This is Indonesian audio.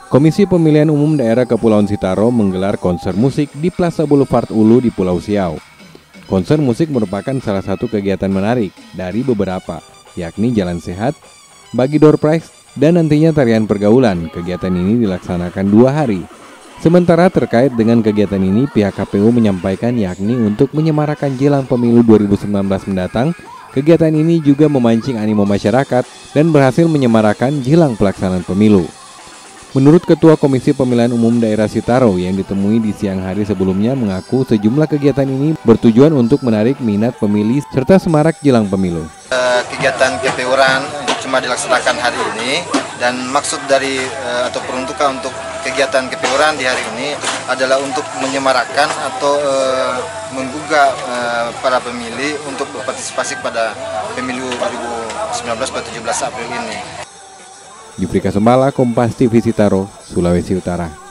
Komisi Pemilihan Umum Daerah Kepulauan Sitaro menggelar konser musik di Plaza Boulevard Ulu di Pulau Siau. Konser musik merupakan salah satu kegiatan menarik dari beberapa, yakni Jalan Sehat, Bagi Door Prize, dan nantinya tarian pergaulan. Kegiatan ini dilaksanakan 2 hari. Sementara terkait dengan kegiatan ini, pihak KPU menyampaikan yakni untuk menyemarakan jelang pemilu 2019 mendatang. Kegiatan ini juga memancing animo masyarakat dan berhasil menyemarakan jelang pelaksanaan pemilu. Menurut Ketua Komisi Pemilihan Umum Daerah Sitaro yang ditemui di siang hari sebelumnya mengaku sejumlah kegiatan ini bertujuan untuk menarik minat pemilih serta semarak jelang pemilu. Kegiatan KPU-an cuma dilaksanakan hari ini dan maksud dari atau peruntukan untuk kegiatan KPU-an di hari ini adalah untuk menyemarakkan atau menggugah para pemilih untuk berpartisipasi pada pemilu 2019 pada 17 April ini. Jufrika Sembala, Kompas TV Sitaro, Sulawesi Utara.